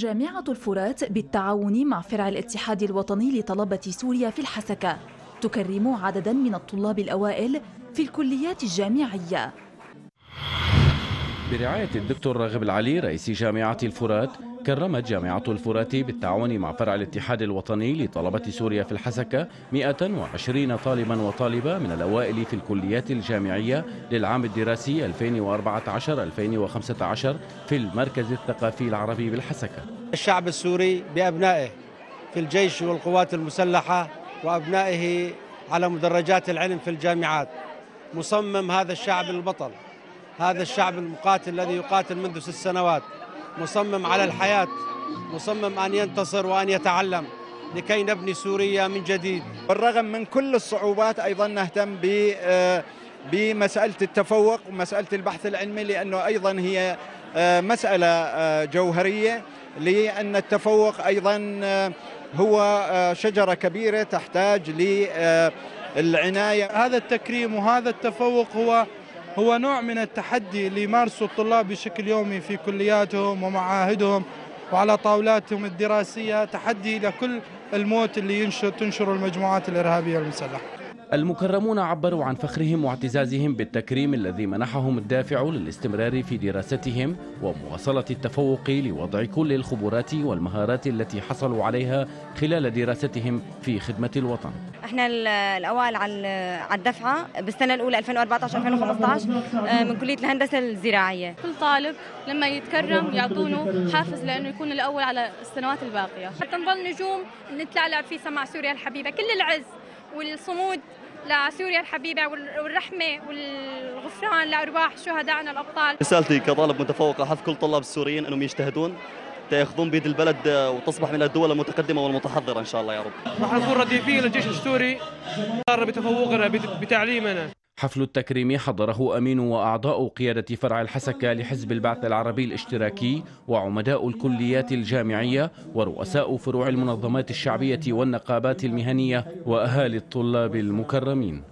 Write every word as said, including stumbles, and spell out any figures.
جامعة الفرات بالتعاون مع فرع الاتحاد الوطني لطلبة سوريا في الحسكة تكرم عددا من الطلاب الأوائل في الكليات الجامعية. برعاية الدكتور راغب العلي رئيس جامعة الفرات، كرمت جامعة الفرات بالتعاون مع فرع الاتحاد الوطني لطلبة سوريا في الحسكة مئة وعشرين طالبا وطالبة من الأوائل في الكليات الجامعية للعام الدراسي ألفين وأربعة عشر ألفين وخمسة عشر في المركز الثقافي العربي بالحسكة. الشعب السوري بأبنائه في الجيش والقوات المسلحة وأبنائه على مدرجات العلم في الجامعات، مصمم هذا الشعب البطل، هذا الشعب المقاتل الذي يقاتل منذ ست سنوات، مصمم على الحياة، مصمم أن ينتصر وأن يتعلم لكي نبني سوريا من جديد. بالرغم من كل الصعوبات أيضا نهتم بمسألة التفوق ومسألة البحث العلمي، لأنه أيضا هي مسألة جوهرية، لأن التفوق أيضا هو شجرة كبيرة تحتاج للعناية. هذا التكريم وهذا التفوق هو هو نوع من التحدي اللي يمارسه الطلاب بشكل يومي في كلياتهم ومعاهدهم وعلى طاولاتهم الدراسية، تحدي لكل الموت اللي ينشر تنشر المجموعات الإرهابية المسلحة. المكرمون عبروا عن فخرهم واعتزازهم بالتكريم الذي منحهم الدافع للاستمرار في دراستهم ومواصلة التفوق لوضع كل الخبرات والمهارات التي حصلوا عليها خلال دراستهم في خدمة الوطن. احنا الأوائل على الدفعة بالسنة الأولى ألفين وأربعة عشر ألفين وخمسة عشر من كلية الهندسة الزراعية. كل طالب لما يتكرم يعطونه حافز لأنه يكون الأول على السنوات الباقية، حتى نظل نجوم نتلعلع في سماع سوريا الحبيبة. كل العز والصمود لسوريا الحبيبة والرحمة والغفران لأرواح شهدائنا الأبطال. رسالتي كطالب متفوق أحث كل طلاب السوريين أنهم يجتهدون ياخذون بيد البلد وتصبح من الدول المتقدمة والمتحضرة إن شاء الله يا رب. راح نكون رديفين للجيش السوري بتفوقنا بتعليمنا. حفل التكريم حضره أمين وأعضاء قيادة فرع الحسكة لحزب البعث العربي الاشتراكي وعمداء الكليات الجامعية ورؤساء فروع المنظمات الشعبية والنقابات المهنية وأهالي الطلاب المكرمين.